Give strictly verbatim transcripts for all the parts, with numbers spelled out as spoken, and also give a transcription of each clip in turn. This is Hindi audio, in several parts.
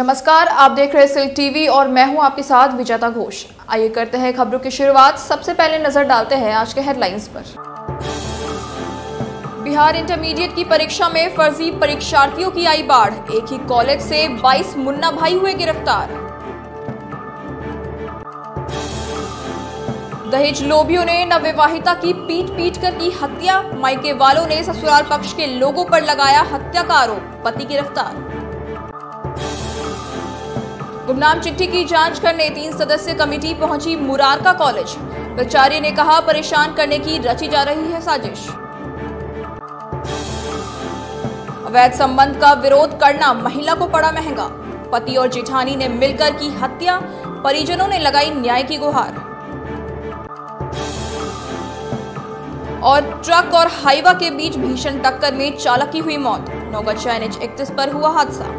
नमस्कार, आप देख रहे हैं सिल्क टीवी और मैं हूं आपके साथ विजेता घोष। आइए करते हैं खबरों की शुरुआत। सबसे पहले नजर डालते हैं आज के हेडलाइंस पर। बिहार इंटरमीडिएट की परीक्षा में फर्जी परीक्षार्थियों की आई बाढ़। एक ही कॉलेज से बाईस मुन्ना भाई हुए गिरफ्तार। दहेज लोभियों ने नवविवाहिता की पीट पीट कर की हत्या। मायके वालों ने ससुराल पक्ष के लोगों पर लगाया हत्या का आरोप। पति गिरफ्तार। गुमनाम चिट्ठी की जांच करने तीन सदस्यीय कमेटी पहुंची मुरारका कॉलेज। प्राचार्य ने कहा, परेशान करने की रची जा रही है साजिश। अवैध संबंध का विरोध करना महिला को पड़ा महंगा। पति और जेठानी ने मिलकर की हत्या। परिजनों ने लगाई न्याय की गुहार। और ट्रक और हाईवा के बीच भीषण टक्कर में चालक की हुई मौत। नौगछा एन एच इकतीस पर हुआ हादसा।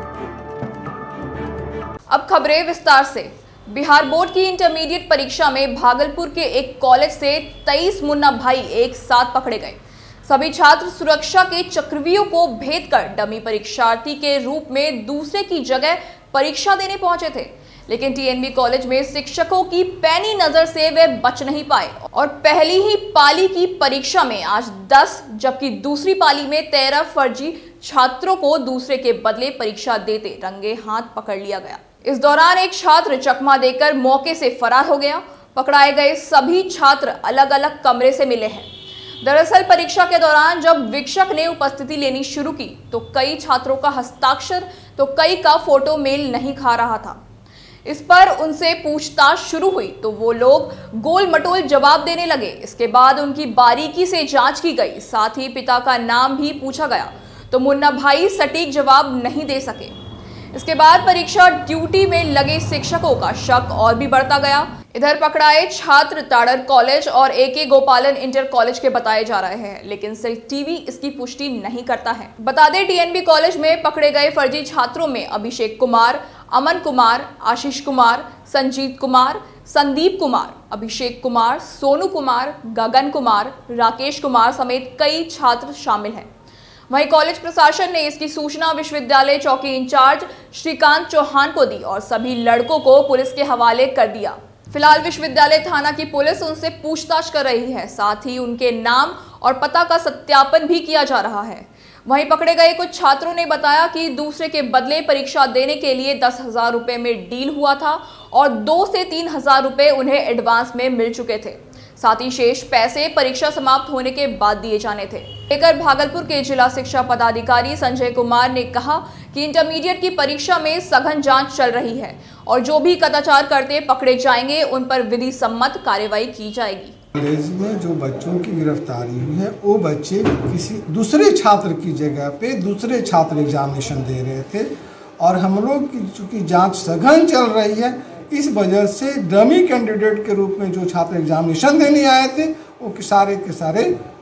अब खबरें विस्तार से। बिहार बोर्ड की इंटरमीडिएट परीक्षा में भागलपुर के एक कॉलेज से तेईस मुन्ना भाई एक साथ पकड़े गए। सभी छात्र सुरक्षा के चक्रव्यूह को भेद कर डमी परीक्षार्थी के रूप में दूसरे की जगह परीक्षा देने पहुंचे थे, लेकिन टी एन बी कॉलेज में शिक्षकों की पैनी नजर से वे बच नहीं पाए और पहली ही पाली की परीक्षा में आज दस जबकि दूसरी पाली में तेरह फर्जी छात्रों को दूसरे के बदले परीक्षा देते रंगे हाथ पकड़ लिया गया। इस दौरान एक छात्र चकमा देकर मौके से फरार हो गया। पकड़ाए गए सभी छात्र अलग अलग कमरे से मिले हैं। दरअसल परीक्षा के दौरान जब वीक्षक ने उपस्थिति लेनी शुरू की तो कई छात्रों का हस्ताक्षर तो कई का फोटो मेल नहीं खा रहा था। इस पर उनसे पूछताछ शुरू हुई तो वो लोग गोल मटोल जवाब देने लगे। इसके बाद उनकी बारीकी से जांच की गई, साथ ही पिता का नाम भी पूछा गया तो मुन्ना भाई सटीक जवाब नहीं दे सके। इसके बाद परीक्षा ड्यूटी में लगे शिक्षकों का शक और भी बढ़ता गया। इधर पकड़ाए छात्र ताड़र कॉलेज और ए के गोपालन इंटर कॉलेज के बताए जा रहे हैं, लेकिन सिल्क टीवी इसकी पुष्टि नहीं करता है। बता दें, टी एन बी कॉलेज में पकड़े गए फर्जी छात्रों में अभिषेक कुमार, अमन कुमार, आशीष कुमार, संजीत कुमार, संदीप कुमार, अभिषेक कुमार, सोनू कुमार, गगन कुमार, राकेश कुमार समेत कई छात्र शामिल हैं। वहीं कॉलेज प्रशासन ने इसकी सूचना विश्वविद्यालय चौकी इंचार्ज श्रीकांत चौहान को दी और सभी लड़कों को पुलिस के हवाले कर दिया। फिलहाल विश्वविद्यालय थाना की पुलिस उनसे पूछताछ कर रही है, साथ ही उनके नाम और पता का सत्यापन भी किया जा रहा है। वहीं पकड़े गए कुछ छात्रों ने बताया कि दूसरे के बदले परीक्षा देने के लिए दस हजार रुपए में डील हुआ था और दो से तीन हजार रुपए उन्हें एडवांस में मिल चुके थे। साथ ही शेष पैसे परीक्षा समाप्त होने के बाद दिए जाने थे। लेकर भागलपुर के जिला शिक्षा पदाधिकारी संजय कुमार ने कहा कि इंटरमीडिएट की परीक्षा में सघन जांच चल रही है और जो भी कदाचार करते पकड़े जाएंगे उन पर विधि सम्मत कार्रवाई की जाएगी। कॉलेज में जो बच्चों की गिरफ्तारी हुई है वो बच्चे किसी दूसरे छात्र की जगह पे दूसरे छात्र एग्जामिनेशन दे रहे थे और हम लोग की चूँकि जाँच सघन चल रही है, इस वजह से डमी कैंडिडेट के रूप में जो छात्र एग्जामिनेशन देने आए थे वो सारे के सारे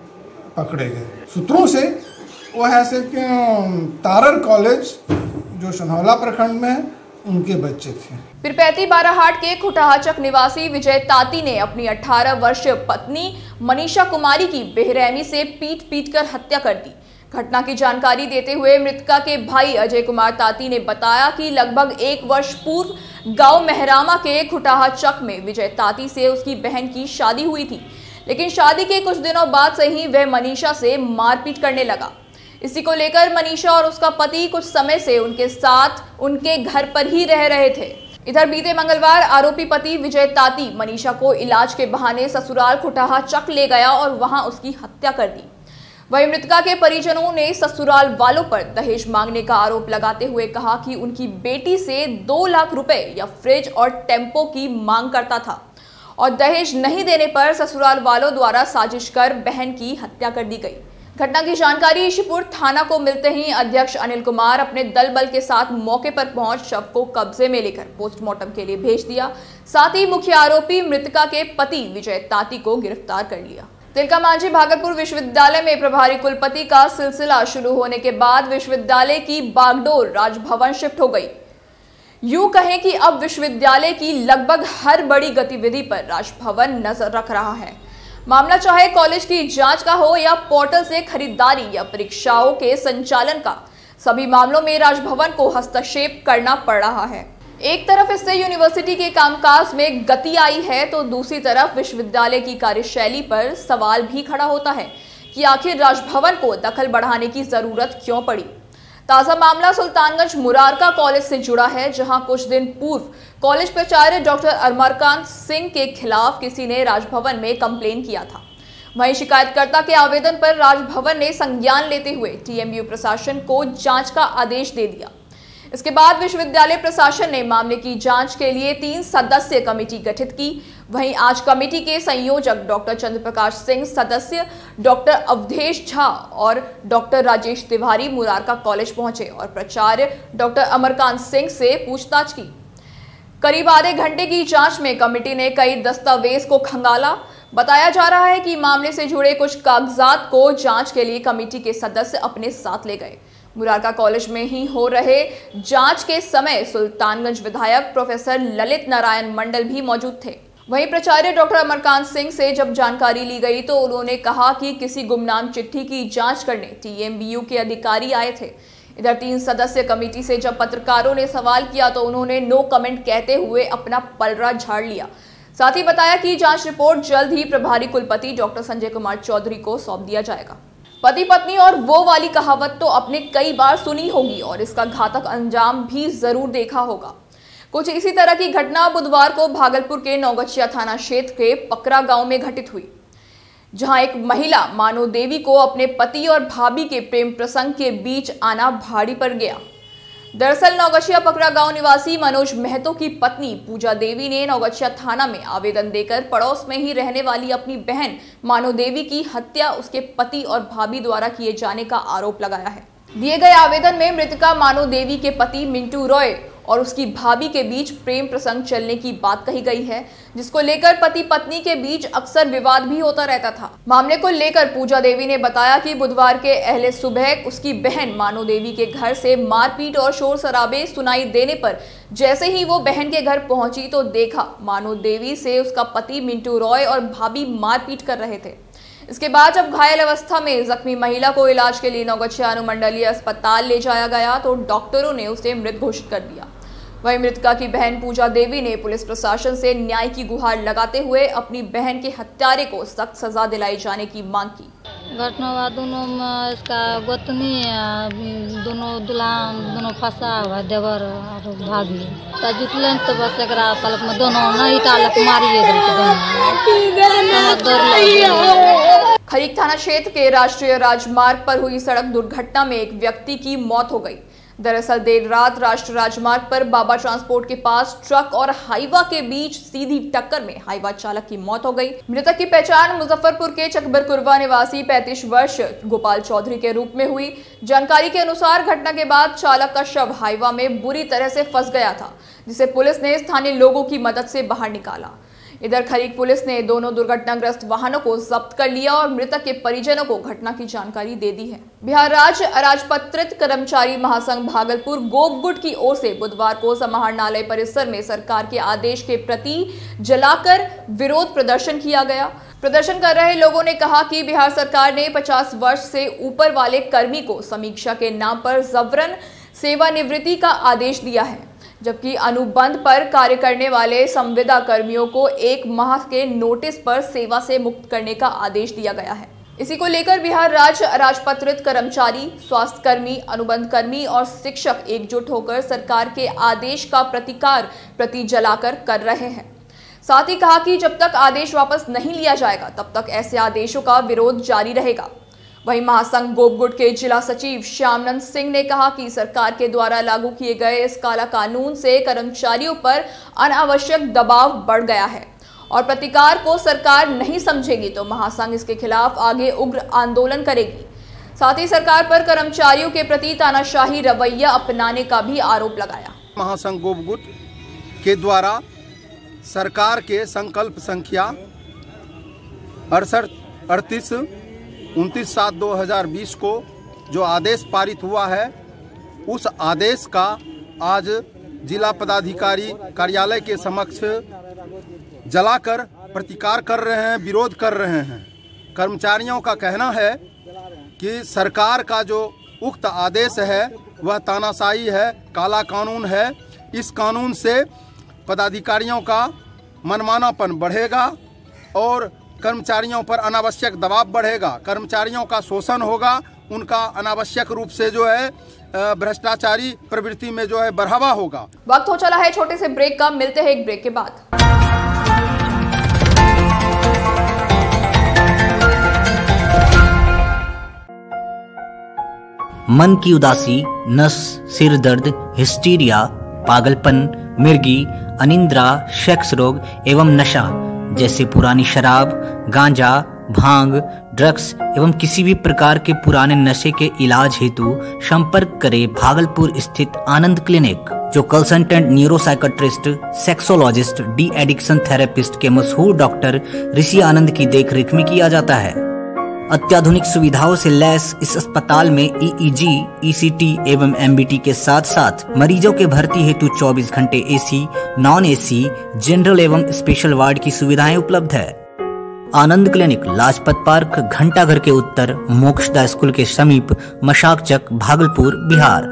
पकड़े गए। सूत्रों से वो है से कि तारर कॉलेज जो सनहौला प्रखंड में है उनके बच्चे थे। पीरपैंती बाराहाट के खुटाहाचक निवासी विजय ताती ने अपनी अठारह वर्षीय पत्नी मनीषा कुमारी की बेरहमी से पीट पीट कर हत्या कर दी। घटना की जानकारी देते हुए मृतका के भाई अजय कुमार ताती ने बताया कि लगभग एक वर्ष पूर्व गांव मेहरामा के खुटाहाचक में विजय ताती से उसकी बहन की शादी हुई थी, लेकिन शादी के कुछ दिनों बाद से ही वह मनीषा से मारपीट करने लगा। इसी को लेकर मनीषा और उसका पति कुछ समय से उनके साथ उनके घर पर ही रह रहे थे। इधर बीते मंगलवार आरोपी पति विजय ताती मनीषा को इलाज के बहाने ससुराल खुटाहाचक ले गया और वहां उसकी हत्या कर दी। वहीं मृतका के परिजनों ने ससुराल वालों पर दहेज मांगने का आरोप लगाते हुए कहा कि उनकी बेटी से दो लाख रुपए या फ्रिज और टेम्पो की मांग करता था और दहेज नहीं देने पर ससुराल वालों द्वारा साजिश कर बहन की हत्या कर दी गई। घटना की जानकारी ईशीपुर थाना को मिलते ही अध्यक्ष अनिल कुमार अपने दल बल के साथ मौके पर पहुंच शव को कब्जे में लेकर पोस्टमार्टम के लिए भेज दिया। साथ ही मुख्य आरोपी मृतका के पति विजय ताती को गिरफ्तार कर लिया। तिलका मांझी भागलपुर विश्वविद्यालय में प्रभारी कुलपति का सिलसिला शुरू होने के बाद विश्वविद्यालय की बागडोर राजभवन शिफ्ट हो गई। यूं कहें कि अब विश्वविद्यालय की लगभग हर बड़ी गतिविधि पर राजभवन नजर रख रहा है। मामला चाहे कॉलेज की जांच का हो या पोर्टल से खरीदारी या परीक्षाओं के संचालन का, सभी मामलों में राजभवन को हस्तक्षेप करना पड़ रहा है। एक तरफ इससे यूनिवर्सिटी के कामकाज में गति आई है तो दूसरी तरफ विश्वविद्यालय की कार्यशैली पर सवाल भी खड़ा होता है कि आखिर राजभवन को दखल बढ़ाने की जरूरत क्यों पड़ी। ताजा मामला सुल्तानगंज मुरारका कॉलेज से जुड़ा है, जहां कुछ दिन पूर्व कॉलेज प्राचार्य डॉक्टर अमरकांत सिंह के खिलाफ किसी ने राजभवन में कंप्लेन किया था। वहीं शिकायतकर्ता के आवेदन पर राजभवन ने संज्ञान लेते हुए टीएमयू प्रशासन को जांच का आदेश दे दिया। इसके बाद विश्वविद्यालय प्रशासन ने मामले की जांच के लिए तीन सदस्यीय कमेटी गठित की। वहीं आज कमेटी के संयोजक डॉक्टर चंद्रप्रकाश सिंह, सदस्य डॉक्टर अवधेश झा और डॉक्टर राजेश तिवारी मुरारका कॉलेज पहुंचे और प्राचार्य डॉक्टर अमरकांत सिंह से पूछताछ की। करीब आधे घंटे की जांच में कमेटी ने कई दस्तावेज को खंगाला। बताया जा रहा है कि मामले से जुड़े कुछ कागजात को जांच के लिए कमेटी के सदस्य अपने साथ ले गए। मुरारका कॉलेज में ही हो रहे जांच के समय सुल्तानगंज विधायक प्रोफेसर ललित नारायण मंडल भी मौजूद थे। वहीं प्राचार्य डॉक्टर अमरकांत सिंह से जब जानकारी ली गई तो उन्होंने कहा कि किसी गुमनाम चिट्ठी की जांच करने टीएमयू के अधिकारी आए थे। इधर तीन सदस्यीय कमेटी से जब पत्रकारों ने सवाल किया तो उन्होंने नो कमेंट कहते हुए अपना पलड़ा झाड़ लिया। साथ ही बताया कि जांच रिपोर्ट जल्द ही प्रभारी कुलपति डॉक्टर संजय कुमार चौधरी को सौंप दिया जाएगा। पति पत्नी और वो वाली कहावत तो आपने कई बार सुनी होगी और इसका घातक अंजाम भी जरूर देखा होगा। कुछ इसी तरह की घटना बुधवार को भागलपुर के नौगछिया थाना क्षेत्र के पकरा गांव में घटित हुई, जहां एक महिला मानो देवी को अपने पति और भाभी के प्रेम प्रसंग के बीच आना भारी पड़ गया। दरअसल नौगछिया पकरा गांव निवासी मनोज महतो की पत्नी पूजा देवी ने नौगछिया थाना में आवेदन देकर पड़ोस में ही रहने वाली अपनी बहन मानो देवी की हत्या उसके पति और भाभी द्वारा किए जाने का आरोप लगाया है। दिए गए आवेदन में मृतका मानो देवी के पति मिंटू रॉय और उसकी भाभी के बीच प्रेम प्रसंग चलने की बात कही गई है, जिसको लेकर पति पत्नी के बीच अक्सर विवाद भी होता रहता था। मामले को लेकर पूजा देवी ने बताया कि बुधवार के अहले सुबह उसकी बहन मानो देवी के घर से मारपीट और शोर शराबे सुनाई देने पर जैसे ही वो बहन के घर पहुंची तो देखा मानो देवी से उसका पति मिंटू रॉय और भाभी मारपीट कर रहे थे। इसके बाद जब घायल अवस्था में जख्मी महिला को इलाज के लिए नौगछिया अनुमंडलीय अस्पताल ले जाया गया तो डॉक्टरों ने उसे मृत घोषित कर दिया। वहीं मृतका की बहन पूजा देवी ने पुलिस प्रशासन से न्याय की गुहार लगाते हुए अपनी बहन के हत्यारे को सख्त सजा दिलाई जाने की मांग की। घटना हुआ दोनों में इसका गोतनी दोनों दुल्हन दोनों फंसा हुआ देवर और भाभी तो जुटलन तो बस एक तलक में दोनों नहीं तालक मारिए दोनों। खरीक थाना क्षेत्र के राष्ट्रीय राजमार्ग पर हुई सड़क दुर्घटना में एक व्यक्ति की मौत हो गई। दरअसल देर रात राष्ट्रीय राजमार्ग पर बाबा ट्रांसपोर्ट के पास ट्रक और हाईवा के बीच सीधी टक्कर में हाईवा चालक की मौत हो गई। मृतक की पहचान मुजफ्फरपुर के चकबरकुरवा निवासी पैंतीस वर्ष गोपाल चौधरी के रूप में हुई। जानकारी के अनुसार घटना के बाद चालक का शव हाईवा में बुरी तरह से फंस गया था, जिसे पुलिस ने स्थानीय लोगों की मदद से बाहर निकाला। इधर खरीक पुलिस ने दोनों दुर्घटनाग्रस्त वाहनों को जब्त कर लिया और मृतक के परिजनों को घटना की जानकारी दे दी है। बिहार राज्य अराजपत्रित कर्मचारी महासंघ भागलपुर गोपगुट की ओर से बुधवार को समाहरणालय परिसर में सरकार के आदेश के प्रति जलाकर विरोध प्रदर्शन किया गया। प्रदर्शन कर रहे लोगों ने कहा कि बिहार सरकार ने पचास वर्ष से ऊपर वाले कर्मी को समीक्षा के नाम पर जबरन सेवानिवृत्ति का आदेश दिया है, जबकि अनुबंध पर कार्य करने वाले संविदा कर्मियों को एक माह के नोटिस पर सेवा से मुक्त करने का आदेश दिया गया है। इसी को लेकर बिहार राज्य अराजपत्रित कर्मचारी, स्वास्थ्य कर्मी, अनुबंध कर्मी और शिक्षक एकजुट होकर सरकार के आदेश का प्रतिकार प्रति जलाकर कर रहे हैं। साथ ही कहा कि जब तक आदेश वापस नहीं लिया जाएगा तब तक ऐसे आदेशों का विरोध जारी रहेगा। वहीं महासंघ गोपगुट के जिला सचिव श्यामनंद सिंह ने कहा कि सरकार के द्वारा लागू किए गए इस काला कानून से कर्मचारियों पर अनावश्यक दबाव बढ़ गया है और प्रतिकार को सरकार नहीं समझेगी तो महासंघ इसके खिलाफ आगे उग्र आंदोलन करेगी। साथ ही सरकार पर कर्मचारियों के प्रति तानाशाही रवैया अपनाने का भी आरोप लगाया। महासंघ गोपगुट के द्वारा सरकार के संकल्प संख्या अड़सठ अड़तीस उनतीस सात दो हजार बीस को जो आदेश पारित हुआ है, उस आदेश का आज जिला पदाधिकारी कार्यालय के समक्ष जलाकर प्रतिकार कर रहे हैं, विरोध कर रहे हैं। कर्मचारियों का कहना है कि सरकार का जो उक्त आदेश है वह तानाशाही है, काला कानून है। इस कानून से पदाधिकारियों का मनमानापन बढ़ेगा और कर्मचारियों पर अनावश्यक दबाव बढ़ेगा, कर्मचारियों का शोषण होगा, उनका अनावश्यक रूप से जो है भ्रष्टाचारी प्रवृत्ति में जो है बढ़ावा होगा। वक्त हो चला है छोटे से ब्रेक का, मिलते हैं एक ब्रेक के बाद। मन की उदासी, नस, सिर दर्द, हिस्टीरिया, पागलपन, मिर्गी, अनिंद्रा, सेक्स रोग एवं नशा जैसे पुरानी शराब, गांजा, भांग, ड्रग्स एवं किसी भी प्रकार के पुराने नशे के इलाज हेतु संपर्क करें भागलपुर स्थित आनंद क्लिनिक, जो consultant neuropsychiatrist, sexologist, de addiction therapist के मशहूर डॉक्टर ऋषि आनंद की देखरेख में किया जाता है। अत्याधुनिक सुविधाओं से लैस इस अस्पताल में ईईजी, ईसीटी एवं एमबीटी के साथ साथ मरीजों के भर्ती हेतु चौबीस घंटे एसी, नॉन एसी, जनरल एवं स्पेशल वार्ड की सुविधाएं उपलब्ध है। आनंद क्लिनिक लाजपत पार्क, घंटाघर के उत्तर, मोक्षदा स्कूल के समीप, मशाक चक, भागलपुर, बिहार।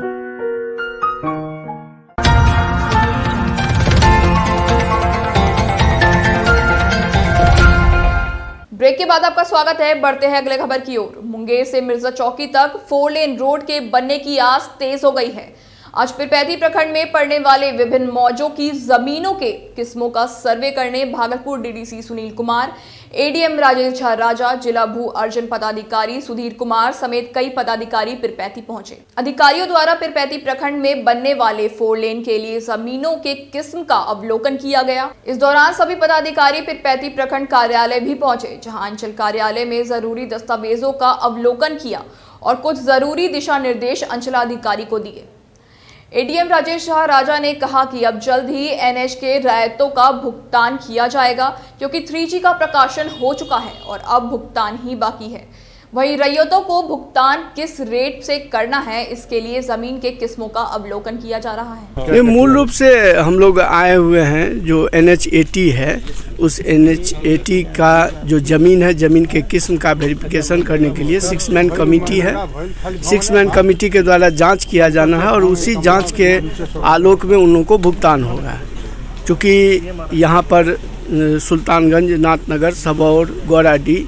ब्रेक के बाद आपका स्वागत है। बढ़ते हैं अगले खबर की ओर। मुंगेर से मिर्जा चौकी तक फोर लेन रोड के बनने की आस तेज हो गई है। आज पिरपैती प्रखंड में पड़ने वाले विभिन्न मौजों की जमीनों के किस्मों का सर्वे करने भागलपुर डीडीसी सुनील कुमार, एडीएम राजेश झा राजा, जिला भू अर्जन पदाधिकारी सुधीर कुमार समेत कई पदाधिकारी पिरपैती पहुंचे। अधिकारियों द्वारा पिरपैती प्रखंड में बनने वाले फोर लेन के लिए जमीनों के किस्म का अवलोकन किया गया। इस दौरान सभी पदाधिकारी पिरपैती प्रखंड कार्यालय भी पहुंचे, जहां अंचल कार्यालय में जरूरी दस्तावेजों का अवलोकन किया और कुछ जरूरी दिशा निर्देश अंचलाधिकारी को दिए। एडीएम राजेश झा राजा ने कहा कि अब जल्द ही एनएच के रायतों का भुगतान किया जाएगा, क्योंकि थ्री जी का प्रकाशन हो चुका है और अब भुगतान ही बाकी है। वहीं रैयतों को भुगतान किस रेट से करना है, इसके लिए जमीन के किस्मों का अवलोकन किया जा रहा है। ये मूल रूप से हम लोग आए हुए हैं, जो एन एच एटी है, उस एन एच एटी का जो ज़मीन है, ज़मीन के किस्म का वेरिफिकेशन करने के लिए सिक्स मैन कमेटी है। सिक्स मैन कमेटी के द्वारा जांच किया जाना है और उसी जांच के आलोक में उन लोगों को भुगतान होगा। चूँकि यहाँ पर सुल्तानगंज, नाथनगर, सबौर, गौराडी,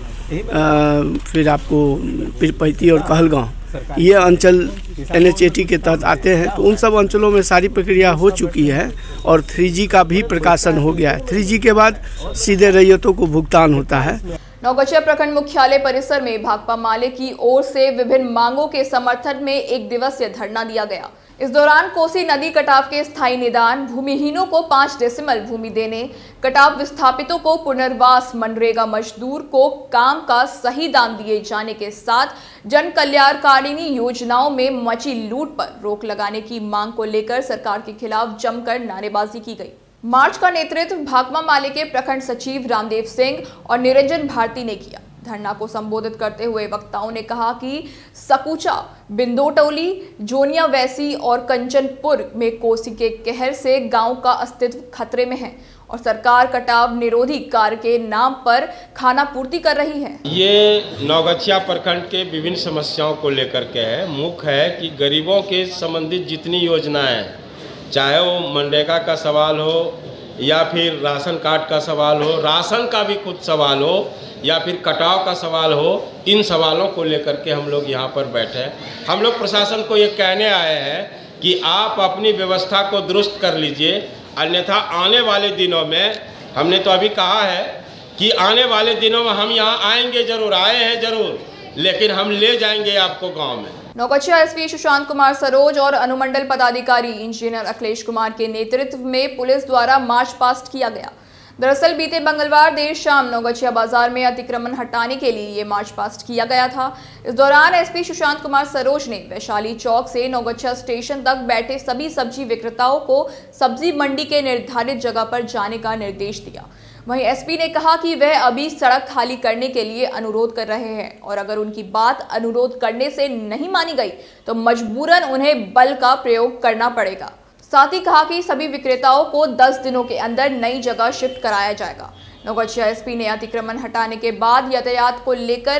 फिर आपको पिरपैती और कहलगांव, ये अंचल एन एच एटी के तहत आते हैं। तो उन सब अंचलों में सारी प्रक्रिया हो चुकी है और थ्री जी का भी प्रकाशन हो गया है। थ्री जी के बाद सीधे रैयतों को भुगतान होता है। नौगछिया प्रखंड मुख्यालय परिसर में भाकपा माले की ओर से विभिन्न मांगों के समर्थन में एक दिवसीय धरना दिया गया। इस दौरान कोसी नदी कटाव के स्थायी निदान, भूमिहीनों को पाँच डेसिमल भूमि देने, कटाव विस्थापितों को पुनर्वास, मनरेगा मजदूर को काम का सही दाम दिए जाने के साथ जन कल्याणकारिणी योजनाओं में मची लूट पर रोक लगाने की मांग को लेकर सरकार के खिलाफ जमकर नारेबाजी की गई। मार्च का नेतृत्व भाकपा माले के प्रखंड सचिव रामदेव सिंह और निरंजन भारती ने किया। धरना को संबोधित करते हुए वक्ताओं ने कहा कि सकुचा, बिंदोटोली, जोनिया वैसी और कंचनपुर में कोसी के कहर से गांव का अस्तित्व खतरे में है और सरकार कटाव निरोधी कार्य के नाम पर खाना पूर्ति कर रही है। ये नौगछिया प्रखंड के विभिन्न समस्याओं को लेकर के है। मुख्य है कि गरीबों के संबंधित जितनी योजनाएं, चाहे वो मनरेगा का सवाल हो या फिर राशन कार्ड का सवाल हो, राशन का भी कुछ सवाल हो या फिर कटाव का सवाल हो, इन सवालों को लेकर के हम लोग यहाँ पर बैठे हैं। हम लोग प्रशासन को ये कहने आए हैं कि आप अपनी व्यवस्था को दुरुस्त कर लीजिए, अन्यथा आने वाले दिनों में, हमने तो अभी कहा है कि आने वाले दिनों में हम यहाँ आएंगे, जरूर आए हैं जरूर, लेकिन हम ले जाएंगे आपको गाँव में। नौगछिया एसपी सुशांत कुमार सरोज और अनुमंडल पदाधिकारी इंजीनियर अखिलेश कुमार के नेतृत्व में पुलिस द्वारा मार्च पास्ट किया गया। दरअसल बीते मंगलवार देर शाम नौगछिया बाजार में अतिक्रमण हटाने के लिए ये मार्च पास्ट किया गया था। इस दौरान एसपी सुशांत कुमार सरोज ने वैशाली चौक से नौगछिया स्टेशन तक बैठे सभी सब्जी विक्रेताओं को सब्जी मंडी के निर्धारित जगह पर जाने का निर्देश दिया। वहीं एसपी ने कहा कि वह अभी सड़क खाली करने के लिए अनुरोध कर रहे हैं और अगर उनकी बात अनुरोध करने से नहीं मानी गई तो मजबूरन उन्हें बल का प्रयोग करना पड़ेगा। साथ ही कहा कि सभी विक्रेताओं को दस दिनों के अंदर नई जगह शिफ्ट कराया जाएगा। नौगछिया एसपी ने अतिक्रमण हटाने के बाद यातायात को लेकर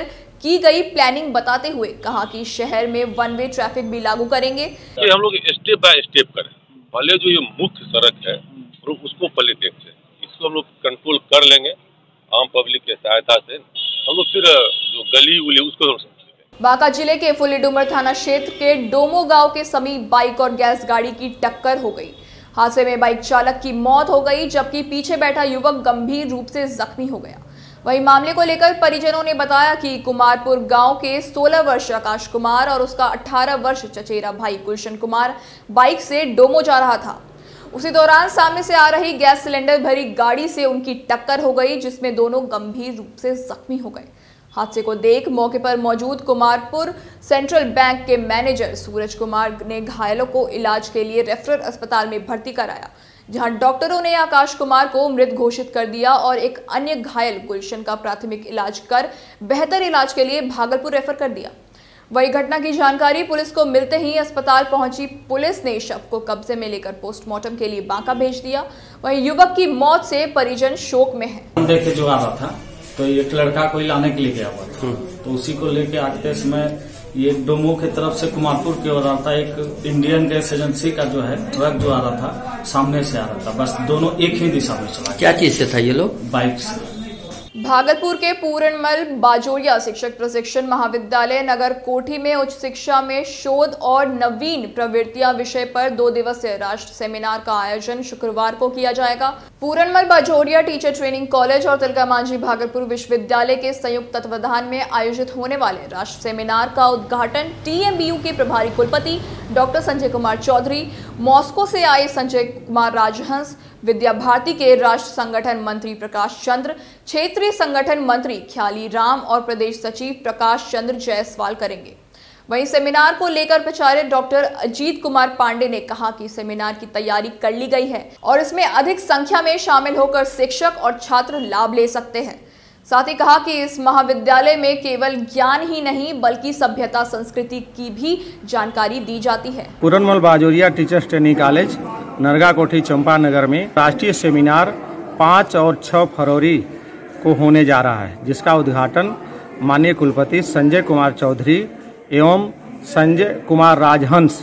की गई प्लानिंग बताते हुए कहा कि शहर में वन वे ट्रैफिक भी लागू करेंगे। कि हम लोग स्टेप बाय स्टेप करें, पहले जो ये मुख्य सड़क है उसको पहले देखते हैं, इसको हम लोग कंट्रोल कर लेंगे आम पब्लिक के सहायता से, हम लोग फिर जो गली उली उसको हम बांका जिले के फुलीडुमर थाना क्षेत्र के डोमो गांव के समीप बाइक और गैस गाड़ी की टक्कर हो गई। हादसे में बाइक चालक की मौत हो गई जबकि पीछे बैठा युवक गंभीर रूप से जख्मी हो गया। वहीं मामले को लेकर परिजनों ने बताया कि कुमारपुर गांव के सोलह वर्षीय आकाश कुमार और उसका अठारह वर्ष चचेरा भाई गुलशन कुमार बाइक से डोमो जा रहा था। उसी दौरान सामने से आ रही गैस सिलेंडर भरी गाड़ी से उनकी टक्कर हो गई जिसमें दोनों गंभीर रूप से जख्मी हो गए। हादसे को देख मौके पर मौजूद कुमारपुर सेंट्रल बैंक के मैनेजर सूरज कुमार ने घायलों को इलाज के लिए रेफरल अस्पताल में भर्ती कराया, जहां डॉक्टरों ने आकाश कुमार को मृत घोषित कर दिया और एक अन्य घायल गुलशन का प्राथमिक इलाज कर बेहतर इलाज के लिए भागलपुर रेफर कर दिया। वही घटना की जानकारी पुलिस को मिलते ही अस्पताल पहुंची पुलिस ने शव को कब्जे में लेकर पोस्टमार्टम के लिए बांका भेज दिया। वहीं युवक की मौत से परिजन शोक में है। देखे जो आ रहा था तो एक लड़का को लाने के लिए गया हुआ था, तो उसी को लेके आते समय ये डोमो की तरफ से कुमारपुर की ओर आता एक इंडियन गैस एजेंसी का जो है ट्रक जो आ रहा था सामने से आ रहा था, बस दोनों एक ही दिशा में चला। क्या चीज से था ये लोग? बाइक से। भागलपुर के पूरनमल बाजोरिया शिक्षक प्रशिक्षण महाविद्यालय नगर कोठी में उच्च शिक्षा में शोध और नवीन प्रवृत्तियां विषय पर दो दिवसीय राष्ट्र सेमिनार का आयोजन शुक्रवार को किया जाएगा। Puranmal Bajoria teacher training college और तिलका मांझी भागलपुर विश्वविद्यालय के संयुक्त तत्वावधान में आयोजित होने वाले राष्ट्र सेमिनार का उद्घाटन टीएमबीयू के प्रभारी कुलपति डॉक्टर संजय कुमार चौधरी, मॉस्को से आए संजय कुमार राजहंस, विद्या भारती के राष्ट्र संगठन मंत्री प्रकाश चंद्र, क्षेत्रीय संगठन मंत्री ख्याली राम और प्रदेश सचिव प्रकाश चंद्र जायसवाल करेंगे। वहीं सेमिनार को लेकर प्राचार्य डॉक्टर अजीत कुमार पांडे ने कहा कि सेमिनार की तैयारी कर ली गई है और इसमें अधिक संख्या में शामिल होकर शिक्षक और छात्र लाभ ले सकते हैं। साथ ही कहा कि इस महाविद्यालय में केवल ज्ञान ही नहीं बल्कि सभ्यता संस्कृति की भी जानकारी दी जाती है। Puranmal Bajoria teachers training college Narga Kothi Champanagar में राष्ट्रीय सेमिनार पाँच और छह फरवरी को होने जा रहा है, जिसका उद्घाटन माननीय कुलपति संजय कुमार चौधरी एवं संजय कुमार राजहंस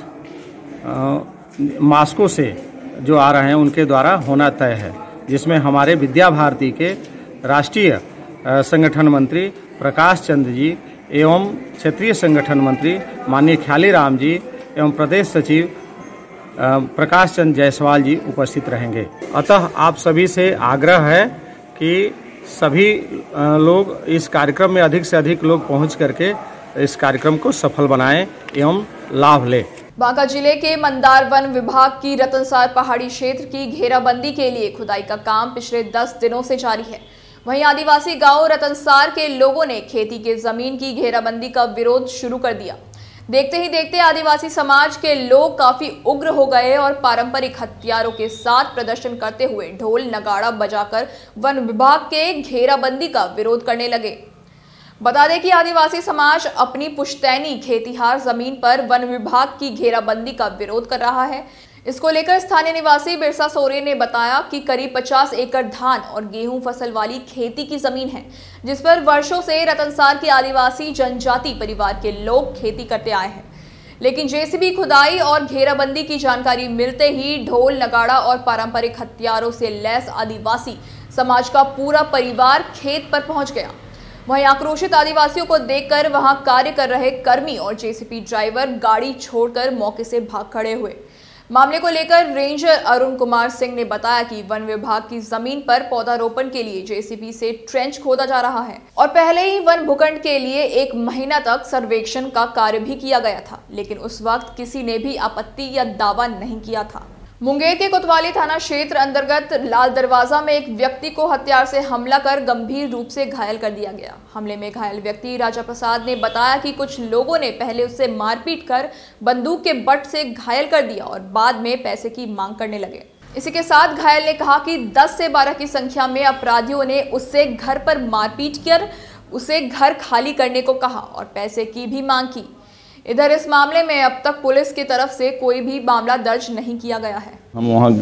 मॉस्को से जो आ रहे हैं उनके द्वारा होना तय है, जिसमें हमारे विद्या भारती के राष्ट्रीय संगठन मंत्री प्रकाश चंद्र जी एवं क्षेत्रीय संगठन मंत्री माननीय ख्याली राम जी एवं प्रदेश सचिव प्रकाश चंद्र जायसवाल जी उपस्थित रहेंगे। अतः आप सभी से आग्रह है कि सभी लोग इस कार्यक्रम में अधिक से अधिक लोग पहुंच करके इस कार्यक्रम को सफल बनाएं एवं लाभ लें। बांका जिले के मंदार वन विभाग की रतनसार पहाड़ी क्षेत्र की घेराबंदी के लिए खुदाई का काम पिछले दस दिनों से जारी है। वहीं आदिवासी गांव रतनसार के लोगों ने खेती के जमीन की घेराबंदी का विरोध शुरू कर दिया। देखते ही देखते आदिवासी समाज के लोग काफी उग्र हो गए और पारंपरिक हथियारों के साथ प्रदर्शन करते हुए ढोल नगाड़ा बजाकर वन विभाग के घेराबंदी का विरोध करने लगे। बता दें कि आदिवासी समाज अपनी पुश्तैनी खेतीहार जमीन पर वन विभाग की घेराबंदी का विरोध कर रहा है। इसको लेकर स्थानीय निवासी बिरसा सोरेन ने बताया कि करीब पचास एकड़ धान और गेहूं फसल वाली खेती की जमीन है, जिस पर वर्षों से रतनसार के आदिवासी जनजाति परिवार के लोग खेती करते आए हैं। लेकिन जेसीबी खुदाई और घेराबंदी की जानकारी मिलते ही ढोल नगाड़ा और पारंपरिक हथियारों से लैस आदिवासी समाज का पूरा परिवार खेत पर पहुंच गया। वहीं आक्रोशित आदिवासियों को देखकर वहां कार्य कर रहे कर्मी और जेसीबी ड्राइवर गाड़ी छोड़कर मौके से भाग खड़े हुए। मामले को लेकर रेंजर अरुण कुमार सिंह ने बताया कि वन विभाग की जमीन पर पौधारोपण के लिए जेसीबी से ट्रेंच खोदा जा रहा है और पहले ही वन भूखंड के लिए एक महीना तक सर्वेक्षण का कार्य भी किया गया था, लेकिन उस वक्त किसी ने भी आपत्ति या दावा नहीं किया था। मुंगेर के कोतवाली थाना क्षेत्र अंतर्गत लाल दरवाजा में एक व्यक्ति को हथियार से हमला कर गंभीर रूप से घायल कर दिया गया। हमले में घायल व्यक्ति राजा प्रसाद ने बताया कि कुछ लोगों ने पहले उससे मारपीट कर बंदूक के बट से घायल कर दिया और बाद में पैसे की मांग करने लगे। इसी के साथ घायल ने कहा कि दस से बारह की संख्या में अपराधियों ने उससे घर पर मारपीट कर उसे घर खाली करने को कहा और पैसे की भी मांग की। इधर इस मामले में अब तक पुलिस की तरफ से कोई भी मामला दर्ज नहीं किया गया है। हम वहाँ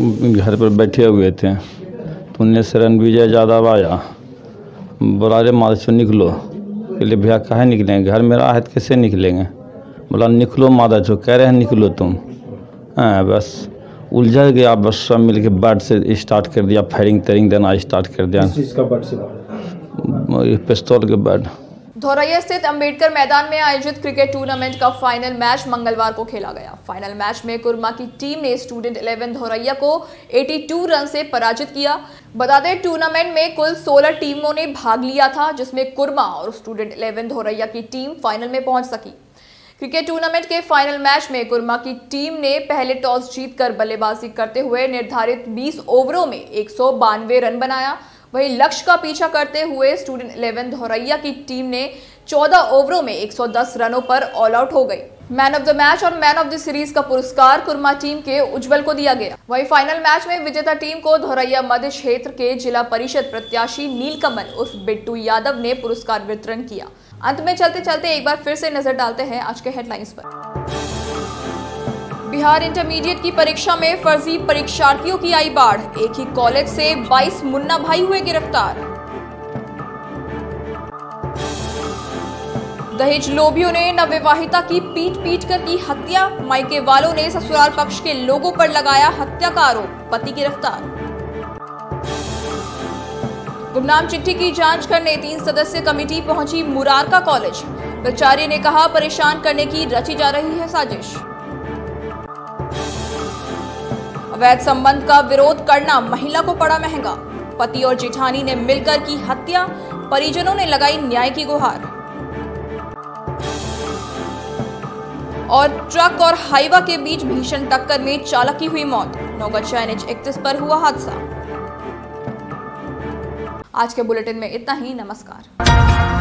घर पर बैठे हुए थे तो उन्हें से रणविजय यादव आया, बोला रे मार से निकलो, के लिए भैया काहे निकलेंगे, घर में रहा है तो कैसे निकलेंगे। बोला निकलो मादा जो कह रहे हैं निकलो तुम। हाँ बस उलझा गया, बस सब मिल के बर्ड से स्टार्ट कर दिया, फायरिंग तरिंग देना स्टार्ट कर दिया। किसका बर्ड से? पिस्तौल के बर्ड। धौरैया स्थित अंबेडकर मैदान में आयोजित क्रिकेट टूर्नामेंट का फाइनल मैच मंगलवार को खेला गया। फाइनल मैच में कुरमा की टीम ने स्टूडेंट इलेवन धौरैया को बयासी रन से पराजित किया। बता दें टूर्नामेंट में कुल सोलह टीमों ने भाग लिया था, जिसमें कुरमा और स्टूडेंट इलेवन धौरैया की टीम फाइनल में पहुंच सकी। क्रिकेट टूर्नामेंट के फाइनल मैच में कुरमा की टीम ने पहले टॉस जीतकर बल्लेबाजी करते हुए निर्धारित बीस ओवरों में एक सौ बानवे रन बनाया। वहीं लक्ष्य का पीछा करते हुए स्टूडेंट इलेवन धौरैया की टीम ने चौदह ओवरों में एक सौ दस रनों पर ऑल आउट हो गई। मैन ऑफ द मैच और मैन ऑफ द सीरीज का पुरस्कार कुरमा टीम के उज्जवल को दिया गया। वहीं फाइनल मैच में विजेता टीम को धौरैया मध्य क्षेत्र के जिला परिषद प्रत्याशी नीलकमल उर्फ बिट्टू यादव ने पुरस्कार वितरण किया। अंत में चलते चलते एक बार फिर से नजर डालते हैं आज के हेडलाइंस पर। बिहार इंटरमीडिएट की परीक्षा में फर्जी परीक्षार्थियों की आई बाढ़, एक ही कॉलेज से बाईस मुन्ना भाई हुए गिरफ्तार। दहेज लोभियों ने नवविवाहिता की पीट पीट कर की हत्या, मायके वालों ने ससुराल पक्ष के लोगों पर लगाया हत्या का आरोप, पति गिरफ्तार। गुमनाम चिट्ठी की जांच करने तीन सदस्यीय कमेटी पहुंची मुरारका कॉलेज। प्राचार्य ने कहा परेशान करने की रची जा रही है साजिश। अवैध संबंध का विरोध करना महिला को पड़ा महंगा, पति और जेठानी ने मिलकर की हत्या, परिजनों ने लगाई न्याय की गुहार। और ट्रक और हाईवा के बीच भीषण टक्कर में चालक की हुई मौत, नौगछिया एन एच इकतीस पर हुआ हादसा। आज के बुलेटिन में इतना ही। नमस्कार।